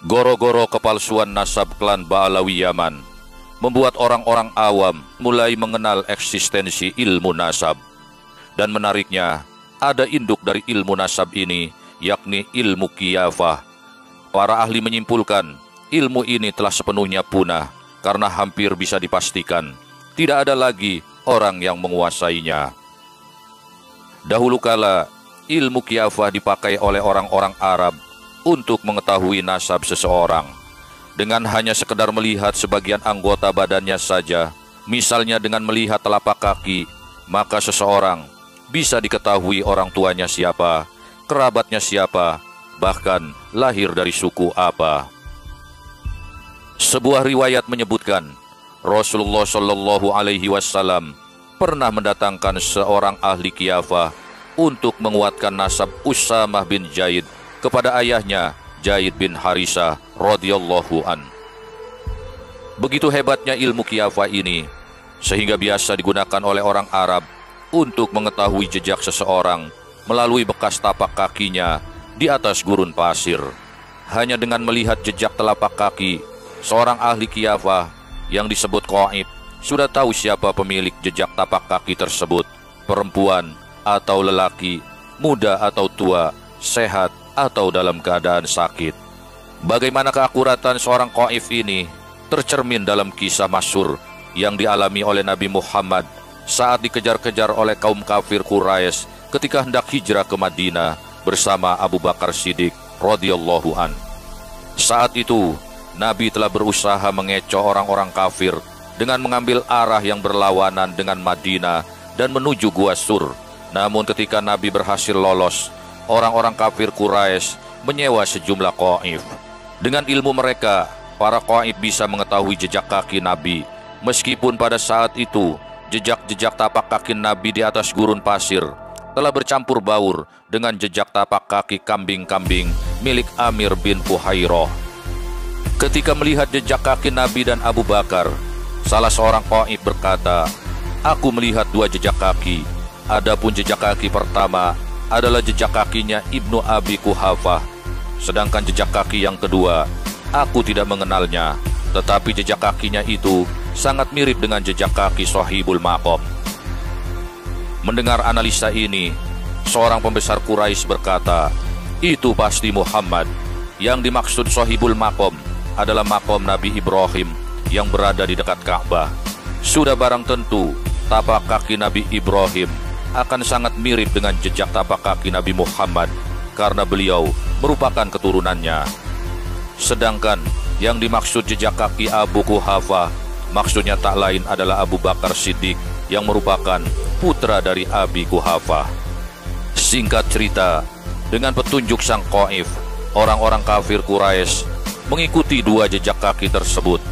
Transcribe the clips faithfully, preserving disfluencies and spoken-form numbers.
Goro-goro kepalsuan nasab klan Ba'alawi Yaman membuat orang-orang awam mulai mengenal eksistensi ilmu nasab. Dan menariknya, ada induk dari ilmu nasab ini, yakni ilmu qiyafah. Para ahli menyimpulkan, ilmu ini telah sepenuhnya punah karena hampir bisa dipastikan tidak ada lagi orang yang menguasainya. Dahulu kala, ilmu qiyafah dipakai oleh orang-orang Arab untuk mengetahui nasab seseorang. Dengan hanya sekedar melihat sebagian anggota badannya saja, misalnya dengan melihat telapak kaki, maka seseorang bisa diketahui orang tuanya siapa, kerabatnya siapa, bahkan lahir dari suku apa. Sebuah riwayat menyebutkan, Rasulullah Shallallahu Alaihi Wasallam pernah mendatangkan seorang ahli qiyafah untuk menguatkan nasab Usamah bin Zaid kepada ayahnya Zaid bin Harisah radhiyallahu an. Begitu hebatnya ilmu qiyafah ini, sehingga biasa digunakan oleh orang Arab untuk mengetahui jejak seseorang melalui bekas tapak kakinya di atas gurun pasir. Hanya dengan melihat jejak telapak kaki, seorang ahli qiyafah yang disebut qaib sudah tahu siapa pemilik jejak tapak kaki tersebut, perempuan atau lelaki, muda atau tua, sehat atau dalam keadaan sakit. Bagaimana keakuratan seorang qaif ini tercermin dalam kisah masyhur yang dialami oleh Nabi Muhammad saat dikejar-kejar oleh kaum kafir Quraisy ketika hendak hijrah ke Madinah bersama Abu Bakar Siddiq radhiyallahu an. Saat itu, Nabi telah berusaha mengecoh orang-orang kafir dengan mengambil arah yang berlawanan dengan Madinah dan menuju Gua Sur. Namun ketika Nabi berhasil lolos, orang-orang kafir Quraisy menyewa sejumlah qaif. Dengan ilmu mereka, para qaif bisa mengetahui jejak kaki Nabi, meskipun pada saat itu jejak-jejak tapak kaki Nabi di atas gurun pasir telah bercampur baur dengan jejak tapak kaki kambing-kambing milik Amir bin Fuhairah. Ketika melihat jejak kaki Nabi dan Abu Bakar, salah seorang qaif berkata, "Aku melihat dua jejak kaki. Adapun jejak kaki pertama adalah jejak kakinya Ibnu Abi Quhafah. Sedangkan jejak kaki yang kedua, aku tidak mengenalnya, tetapi jejak kakinya itu sangat mirip dengan jejak kaki Shahibul Maqam." Mendengar analisa ini, seorang pembesar Quraisy berkata, "Itu pasti Muhammad. Yang dimaksud Shahibul Maqam adalah makom Nabi Ibrahim yang berada di dekat Ka'bah. Sudah barang tentu, tapak kaki Nabi Ibrahim akan sangat mirip dengan jejak tapak kaki Nabi Muhammad karena beliau merupakan keturunannya. Sedangkan yang dimaksud jejak kaki Abu Quhafah maksudnya tak lain adalah Abu Bakar Siddiq yang merupakan putra dari Abi Quhafah." Singkat cerita, dengan petunjuk sang qaif, orang-orang kafir Quraisy mengikuti dua jejak kaki tersebut.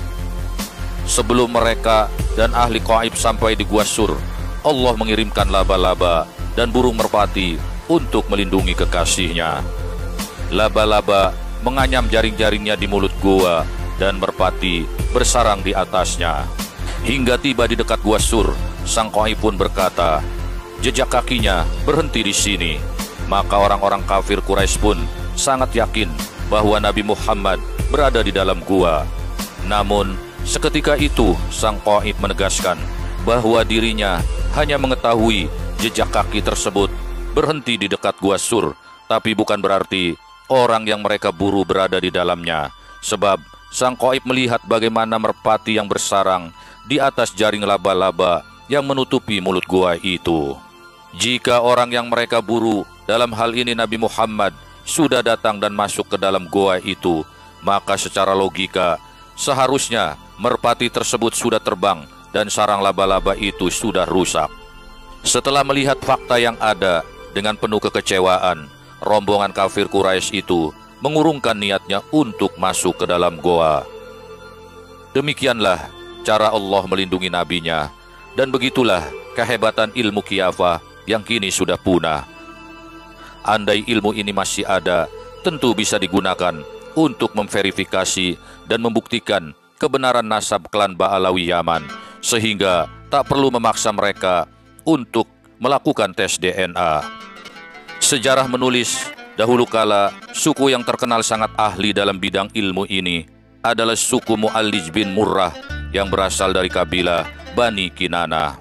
Sebelum mereka dan ahli qaib sampai di Gua Sur, Allah mengirimkan laba-laba dan burung merpati untuk melindungi kekasihnya. Laba-laba menganyam jaring-jaringnya di mulut gua dan merpati bersarang di atasnya. Hingga tiba di dekat Gua Sur, sang qaib pun berkata, "Jejak kakinya berhenti di sini." Maka orang-orang kafir Quraisy pun sangat yakin bahwa Nabi Muhammad berada di dalam gua. Namun, seketika itu sang qaib menegaskan bahwa dirinya hanya mengetahui jejak kaki tersebut berhenti di dekat Gua Sur, tapi bukan berarti orang yang mereka buru berada di dalamnya, sebab sang qaib melihat bagaimana merpati yang bersarang di atas jaring laba-laba yang menutupi mulut gua itu. Jika orang yang mereka buru, dalam hal ini Nabi Muhammad, sudah datang dan masuk ke dalam gua itu, maka secara logika seharusnya merpati tersebut sudah terbang dan sarang laba-laba itu sudah rusak. Setelah melihat fakta yang ada, dengan penuh kekecewaan, rombongan kafir Quraisy itu mengurungkan niatnya untuk masuk ke dalam goa. Demikianlah cara Allah melindungi nabinya, dan begitulah kehebatan ilmu qiyafah yang kini sudah punah. Andai ilmu ini masih ada, tentu bisa digunakan untuk memverifikasi dan membuktikan kebenaran nasab klan Ba'alawi Yaman, sehingga tak perlu memaksa mereka untuk melakukan tes D N A. Sejarah menulis Dahulu kala, suku yang terkenal sangat ahli dalam bidang ilmu ini adalah suku Mu'allij bin Murrah yang berasal dari kabilah Bani Kinana.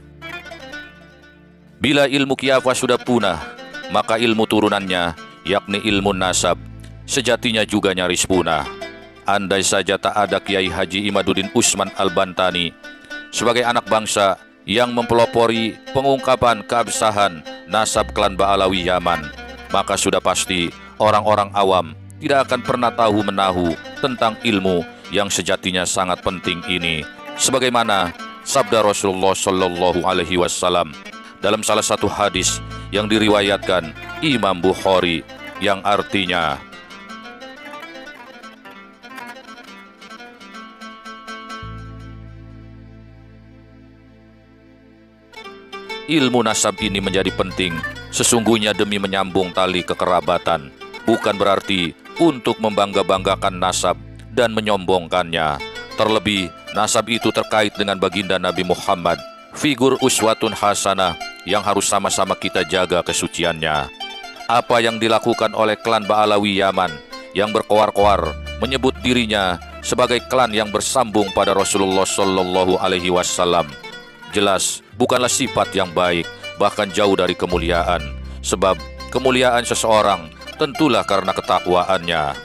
Bila ilmu Qiyafah sudah punah, maka ilmu turunannya, yakni ilmu nasab, sejatinya juga nyaris punah. Andai saja tak ada Kiai Haji Imaduddin Usman Al-Bantani sebagai anak bangsa yang mempelopori pengungkapan keabsahan nasab klan Ba'alawi Yaman, maka sudah pasti orang-orang awam tidak akan pernah tahu menahu tentang ilmu yang sejatinya sangat penting ini. Sebagaimana sabda Rasulullah Shallallahu Alaihi Wasallam dalam salah satu hadis yang diriwayatkan Imam Bukhari, yang artinya, ilmu nasab ini menjadi penting sesungguhnya demi menyambung tali kekerabatan, bukan berarti untuk membangga-banggakan nasab dan menyombongkannya. Terlebih, nasab itu terkait dengan baginda Nabi Muhammad, figur uswatun hasanah yang harus sama-sama kita jaga kesuciannya. Apa yang dilakukan oleh klan Ba'alawi Yaman yang berkoar-koar menyebut dirinya sebagai klan yang bersambung pada Rasulullah Shallallahu Alaihi Wasallam jelas bukanlah sifat yang baik, bahkan jauh dari kemuliaan. Sebab kemuliaan seseorang tentulah karena ketakwaannya.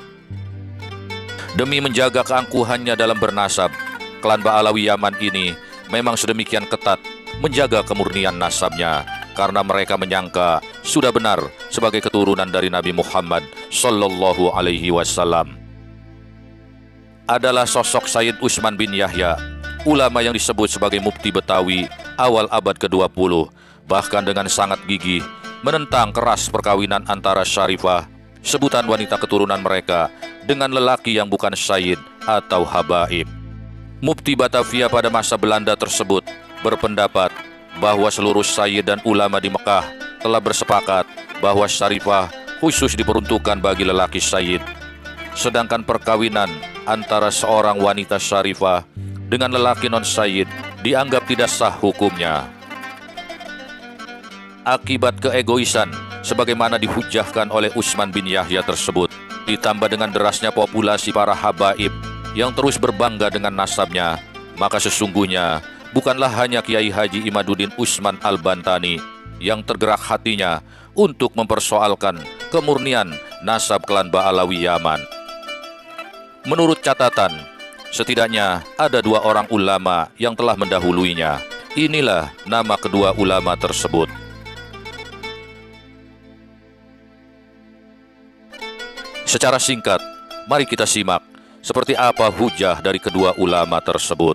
Demi menjaga keangkuhannya dalam bernasab, klan Ba'alawi Yaman ini memang sedemikian ketat menjaga kemurnian nasabnya, karena mereka menyangka sudah benar sebagai keturunan dari Nabi Muhammad Sallallahu Alaihi Wasallam. Adalah sosok Sayyid Utsman bin Yahya, ulama yang disebut sebagai mufti Betawi awal abad kedua puluh, bahkan dengan sangat gigih menentang keras perkawinan antara Syarifah, sebutan wanita keturunan mereka, dengan lelaki yang bukan Sayyid atau Habaib. Mufti Batavia pada masa Belanda tersebut berpendapat bahwa seluruh Sayyid dan ulama di Mekah telah bersepakat bahwa Syarifah khusus diperuntukkan bagi lelaki Sayyid, sedangkan perkawinan antara seorang wanita Syarifah dengan lelaki non-Sayyid dianggap tidak sah hukumnya. Akibat keegoisan sebagaimana dihujahkan oleh Utsman bin Yahya tersebut, ditambah dengan derasnya populasi para habaib yang terus berbangga dengan nasabnya, maka sesungguhnya bukanlah hanya Kiai Haji Imaduddin Usman Al-Bantani yang tergerak hatinya untuk mempersoalkan kemurnian nasab klan Ba'alawi Yaman. Menurut catatan, setidaknya ada dua orang ulama yang telah mendahuluinya. Inilah nama kedua ulama tersebut. Secara singkat, mari kita simak seperti apa hujah dari kedua ulama tersebut.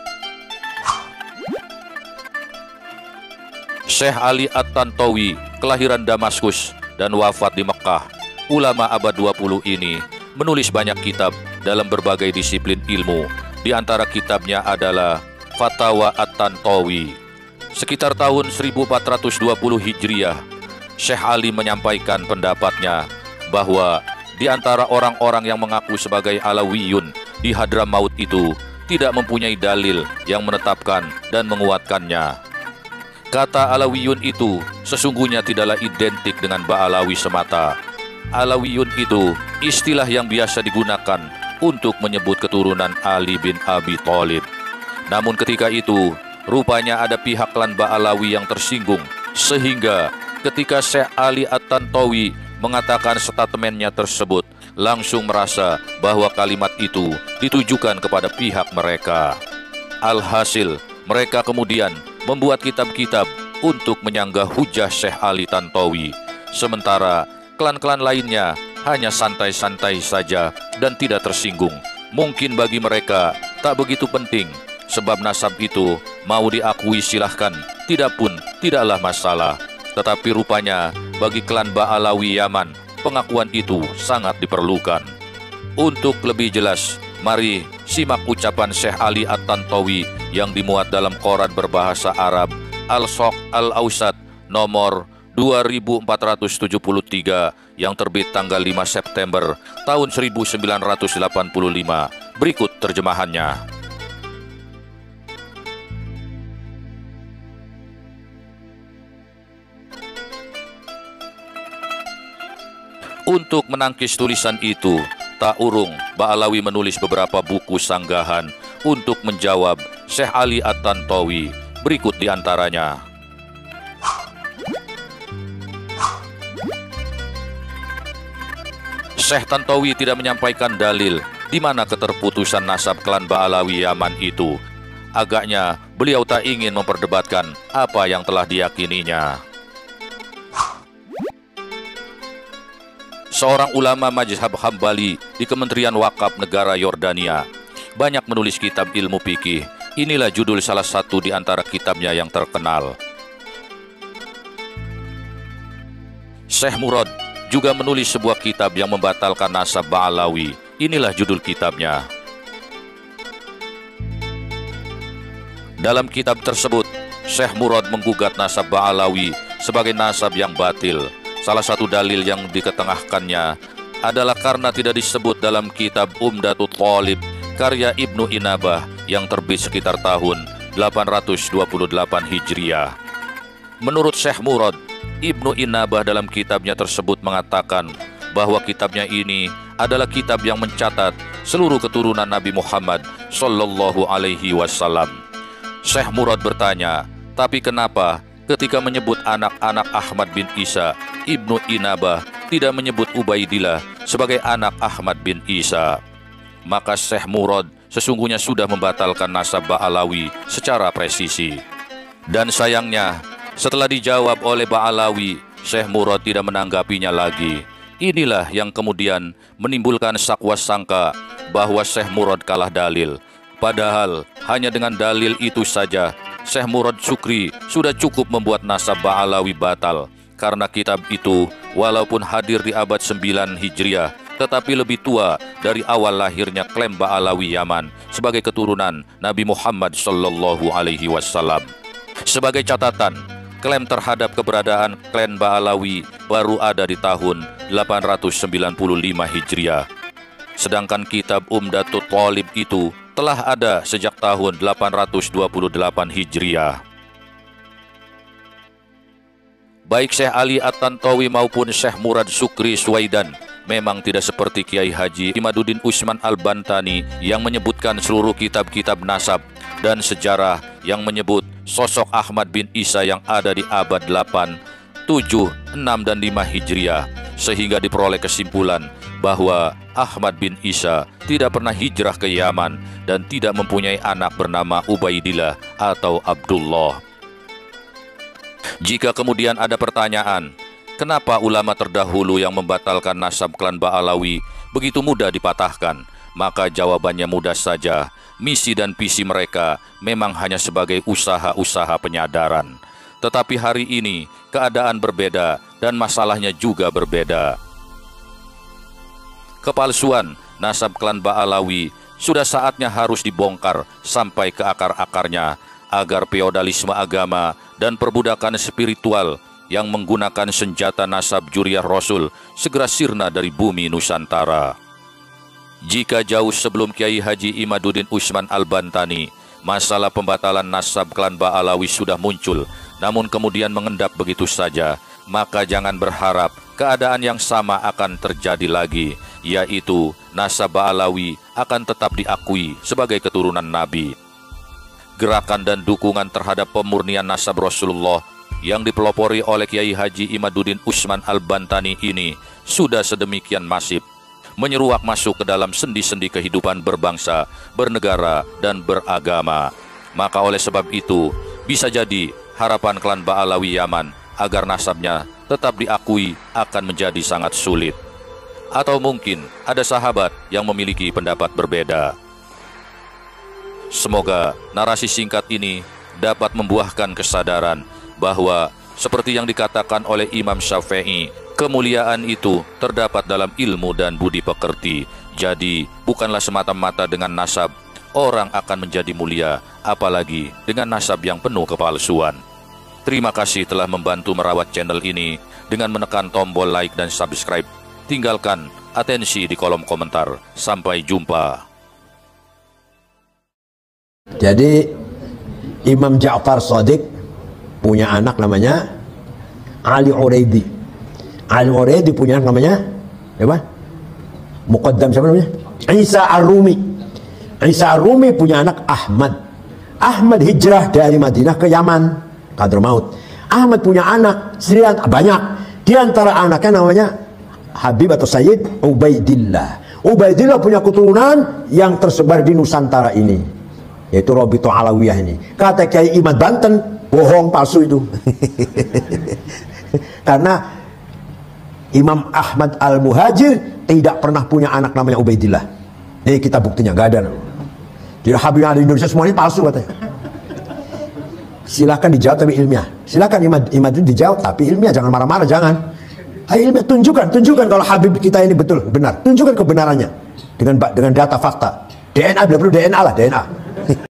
Syekh Ali At-Tantawi, kelahiran Damaskus dan wafat di Mekah, ulama abad dua puluh ini menulis banyak kitab dalam berbagai disiplin ilmu. Di antara kitabnya adalah Fatawa At-Tantawi. Sekitar tahun seribu empat ratus dua puluh Hijriah, Syekh Ali menyampaikan pendapatnya bahwa di antara orang-orang yang mengaku sebagai Alawiyun di Hadramaut itu tidak mempunyai dalil yang menetapkan dan menguatkannya. Kata Alawiyun itu sesungguhnya tidaklah identik dengan Ba'alawi semata. Alawiyun itu istilah yang biasa digunakan untuk menyebut keturunan Ali bin Abi Thalib. Namun ketika itu, rupanya ada pihak klan Ba'alawi yang tersinggung, sehingga ketika Syekh Ali At-Tantawi mengatakan statementnya tersebut, langsung merasa bahwa kalimat itu ditujukan kepada pihak mereka. Alhasil, mereka kemudian membuat kitab-kitab untuk menyanggah hujah Syekh Ali Tantawi, sementara klan-klan lainnya hanya santai-santai saja dan tidak tersinggung. Mungkin bagi mereka tak begitu penting, sebab nasab itu mau diakui silahkan, tidak pun tidaklah masalah. Tetapi rupanya bagi klan Ba'alawi Yaman, pengakuan itu sangat diperlukan. Untuk lebih jelas, mari simak ucapan Syekh Ali At-Tantawi yang dimuat dalam koran berbahasa Arab Al-Soq Al-Ausat nomor dua ribu empat ratus tujuh puluh tiga yang terbit tanggal lima September tahun seribu sembilan ratus delapan puluh lima. Berikut terjemahannya. Untuk menangkis tulisan itu, tak urung Ba'alawi menulis beberapa buku sanggahan untuk menjawab Syekh Ali At-Tantawi. Berikut diantaranya. Syekh Tantawi tidak menyampaikan dalil di mana keterputusan nasab klan Ba'alawi Yaman itu. Agaknya beliau tak ingin memperdebatkan apa yang telah diyakininya. Seorang ulama mazhab Hambali di Kementerian Wakaf Negara Yordania banyak menulis kitab ilmu fikih. Inilah judul salah satu di antara kitabnya yang terkenal. Syekh Murad juga menulis sebuah kitab yang membatalkan nasab Ba'alawi. Inilah judul kitabnya. Dalam kitab tersebut, Syekh Murad menggugat nasab Ba'alawi sebagai nasab yang batil. Salah satu dalil yang diketengahkannya adalah karena tidak disebut dalam kitab Umdatul Thalib karya Ibnu Inabah yang terbit sekitar tahun delapan ratus dua puluh delapan Hijriah. Menurut Syekh Murad, Ibnu Inabah dalam kitabnya tersebut mengatakan bahwa kitabnya ini adalah kitab yang mencatat seluruh keturunan Nabi Muhammad Sallallahu Alaihi Wasallam. Syekh Murad bertanya, tapi kenapa ketika menyebut anak-anak Ahmad bin Isa, Ibnu Inabah tidak menyebut Ubaidillah sebagai anak Ahmad bin Isa? Maka Syekh Murad sesungguhnya sudah membatalkan nasab Ba'alawi secara presisi. Dan sayangnya, setelah dijawab oleh Ba'alawi, Syekh Murad tidak menanggapinya lagi. Inilah yang kemudian menimbulkan sakwa sangka bahwa Syekh Murad kalah dalil. Padahal hanya dengan dalil itu saja, Syekh Murad Sukri sudah cukup membuat nasab Ba'alawi batal. Karena kitab itu walaupun hadir di abad sembilan Hijriah, tetapi lebih tua dari awal lahirnya klaim Ba'alawi Yaman sebagai keturunan Nabi Muhammad Sallallahu Alaihi Wasallam. Sebagai catatan, klaim terhadap keberadaan klan Ba'alawi baru ada di tahun delapan ratus sembilan puluh lima Hijriah. Sedangkan kitab Umdatul Thalib itu telah ada sejak tahun delapan ratus dua puluh delapan Hijriah. Baik Syekh Ali At-Tantawi maupun Syekh Murad Sukri Suwaidan memang tidak seperti Kiai Haji Imaduddin Usman Al-Bantani yang menyebutkan seluruh kitab-kitab nasab dan sejarah yang menyebut sosok Ahmad bin Isa yang ada di abad delapan, tujuh, enam, dan lima Hijriah, sehingga diperoleh kesimpulan bahwa Ahmad bin Isa tidak pernah hijrah ke Yaman dan tidak mempunyai anak bernama Ubaidillah atau Abdullah. Jika kemudian ada pertanyaan, kenapa ulama terdahulu yang membatalkan nasab klan Ba'alawi begitu mudah dipatahkan? Maka jawabannya mudah saja, misi dan visi mereka memang hanya sebagai usaha-usaha penyadaran. Tetapi hari ini keadaan berbeda dan masalahnya juga berbeda. Kepalsuan nasab klan Ba'alawi sudah saatnya harus dibongkar sampai ke akar-akarnya agar feodalisme agama dan perbudakan spiritual yang menggunakan senjata nasab Juriyah Rasul segera sirna dari bumi Nusantara. Jika jauh sebelum Kiai Haji Imaduddin Usman Al-Bantani, masalah pembatalan nasab klan Ba'alawi sudah muncul, namun kemudian mengendap begitu saja, maka jangan berharap keadaan yang sama akan terjadi lagi, yaitu nasab Ba'alawi akan tetap diakui sebagai keturunan Nabi. Gerakan dan dukungan terhadap pemurnian nasab Rasulullah yang dipelopori oleh Kiai Haji Imaduddin Usman Al-Bantani ini sudah sedemikian masif, menyeruak masuk ke dalam sendi-sendi kehidupan berbangsa, bernegara, dan beragama. Maka oleh sebab itu, bisa jadi harapan klan Ba'alawi Yaman agar nasabnya tetap diakui akan menjadi sangat sulit. Atau mungkin ada sahabat yang memiliki pendapat berbeda. Semoga narasi singkat ini dapat membuahkan kesadaran bahwa seperti yang dikatakan oleh Imam Syafi'i, kemuliaan itu terdapat dalam ilmu dan budi pekerti. Jadi bukanlah semata-mata dengan nasab orang akan menjadi mulia, apalagi dengan nasab yang penuh kepalsuan. Terima kasih telah membantu merawat channel ini dengan menekan tombol like dan subscribe. Tinggalkan atensi di kolom komentar. Sampai jumpa. Jadi Imam Ja'far Shadiq punya anak namanya Ali Uraidi. Ali Uraidi punya anak namanya apa? Muqaddam siapa namanya? Isa Ar-Rumi. Isa Ar-Rumi punya anak Ahmad. Ahmad hijrah dari Madinah ke Yaman, Hadramaut. Ahmad punya anak serian banyak. Di antara anaknya namanya Habib atau Sayyid Ubaidillah. Ubaidillah punya keturunan yang tersebar di Nusantara ini, yaitu Robito Alawiyah ini. Kata Kiai Imad Banten, bohong, palsu itu. Karena Imam Ahmad Al-Muhajir tidak pernah punya anak namanya Ubaidillah. Ini kita buktinya, gak ada. Jadi Habib yang ada di Indonesia semuanya palsu katanya. Silakan dijawab tapi ilmiah. Silakan Imad, Imad itu dijawab tapi ilmiah, jangan marah-marah, jangan. Ayo ilmiah, tunjukkan, tunjukkan kalau Habib kita ini betul, benar. Tunjukkan kebenarannya dengan dengan data fakta. D N A, tidak perlu D N A lah, D N A.